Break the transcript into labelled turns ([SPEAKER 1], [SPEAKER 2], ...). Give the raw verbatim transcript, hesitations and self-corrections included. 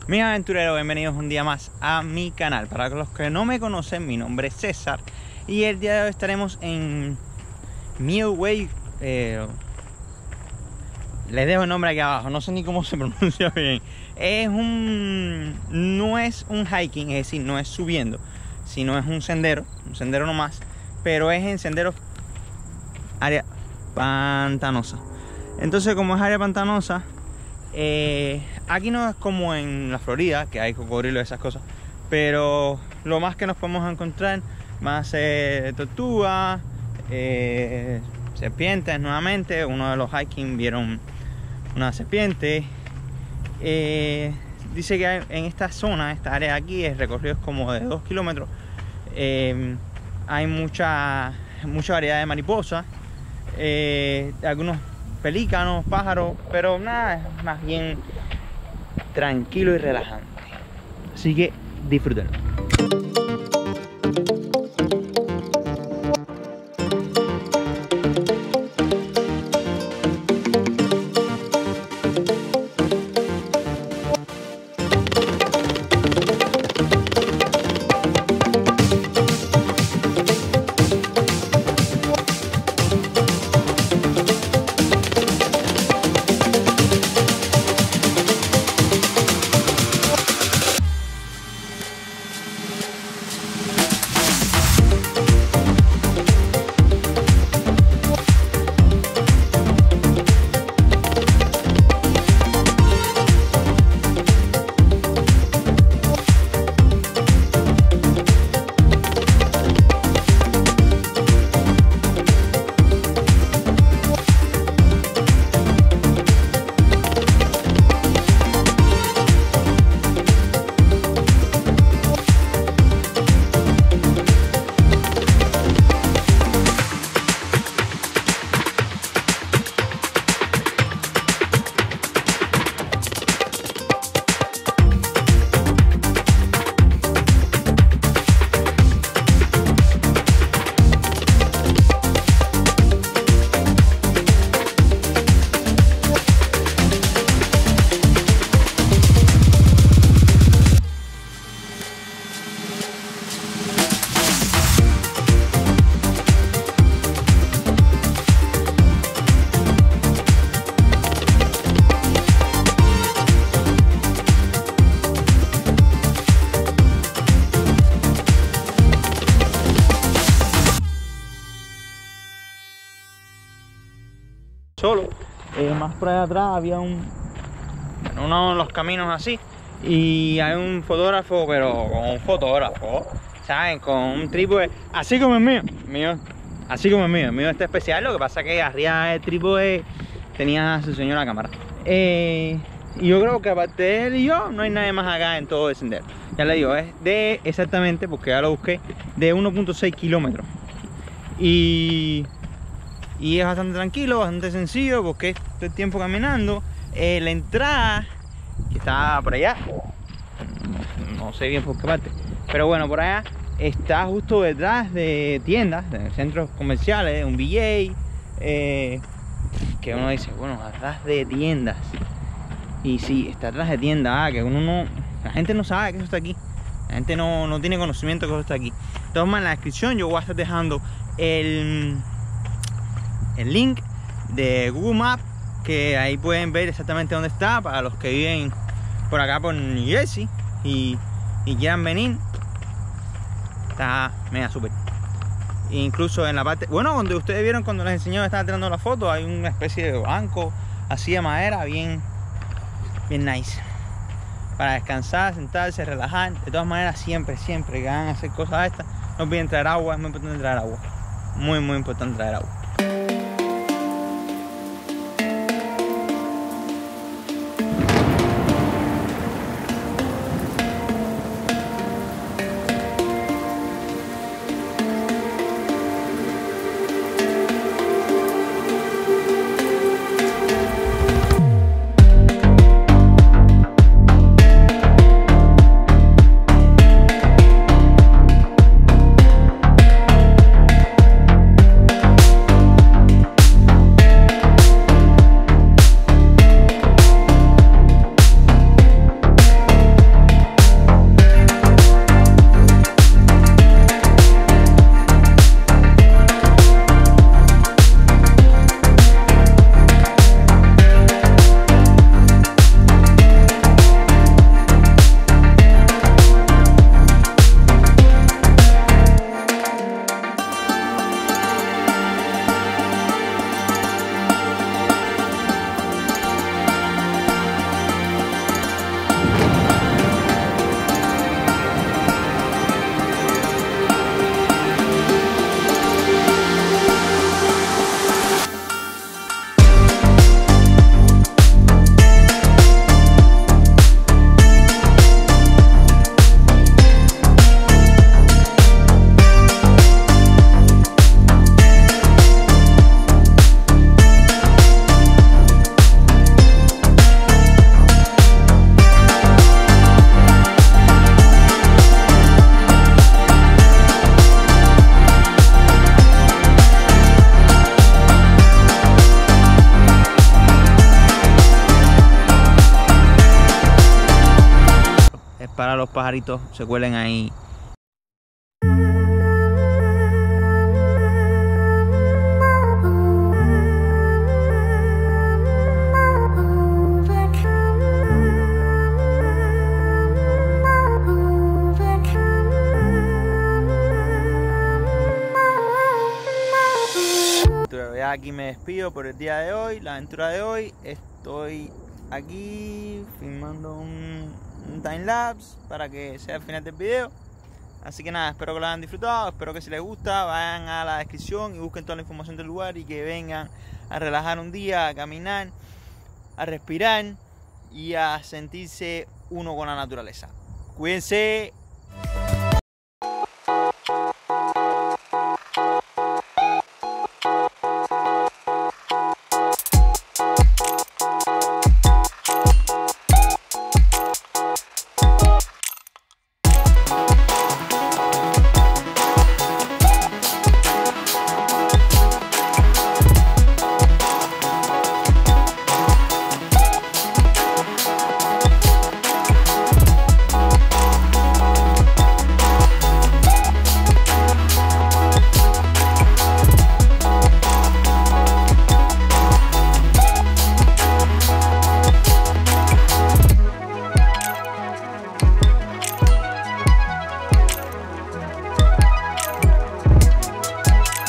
[SPEAKER 1] Mis aventureros, bienvenidos un día más a mi canal. Para los que no me conocen, mi nombre es César y el día de hoy estaremos en Milway. Eh, les dejo el nombre aquí abajo, no sé ni cómo se pronuncia bien. Es un... no es un hiking, es decir, no es subiendo, sino es un sendero, un sendero nomás, pero es en senderos área pantanosa. Entonces, como es área pantanosa, eh, aquí no es como en la Florida, que hay cocodrilos y esas cosas, pero lo más que nos podemos encontrar más eh, tortugas, eh, serpientes nuevamente. Uno de los hiking vieron una serpiente. Eh, dice que hay, en esta zona, esta área de aquí, el recorrido es como de dos kilómetros. Eh, hay mucha, mucha variedad de mariposas, eh, algunos pelícanos, pájaros, pero nada, es más bien tranquilo y relajante. Así que disfrútenlo. Solo, eh, más por allá atrás había un, bueno, uno de los caminos así, y hay un fotógrafo, pero con un fotógrafo, ¿saben? Con un trípode, así como el mío, mío, así como el mío, el mío está especial. Lo que pasa es que arriba del trípode tenía su señora cámara. Eh, y yo creo que aparte de él y yo, no hay nadie más acá en todo el sendero. Ya le digo, es de exactamente, porque ya lo busqué, de uno punto seis kilómetros. Y... y es bastante tranquilo, bastante sencillo, porque es todo el tiempo caminando. Eh, la entrada, que está por allá, no sé bien por qué parte, pero bueno, por allá está justo detrás de tiendas, de centros comerciales, un V J, eh, que uno dice, bueno, atrás de tiendas. Y sí, está atrás de tiendas, ah, que uno no, la gente no sabe que eso está aquí, la gente no, no tiene conocimiento que eso está aquí. Entonces, en la descripción yo voy a estar dejando el el link de Google Maps, que ahí pueden ver exactamente dónde está, para los que viven por acá por New Jersey y, y quieran venir. Está mega súper. Incluso en la parte, bueno, donde ustedes vieron cuando les enseñé, estaba tirando la foto, hay una especie de banco así de madera, bien bien nice, para descansar, sentarse, relajar. De todas maneras, siempre, siempre que van a hacer cosas estas, no olviden traer agua. Es muy importante traer agua, muy muy importante traer agua. para los pajaritos se cuelen ahí. Ya aquí me despido por el día de hoy, la aventura de hoy. Estoy aquí filmando un, un timelapse para que sea el final del video. Así que nada, espero que lo hayan disfrutado, espero que si les gusta vayan a la descripción y busquen toda la información del lugar y que vengan a relajar un día, a caminar, a respirar y a sentirse uno con la naturaleza. Cuídense.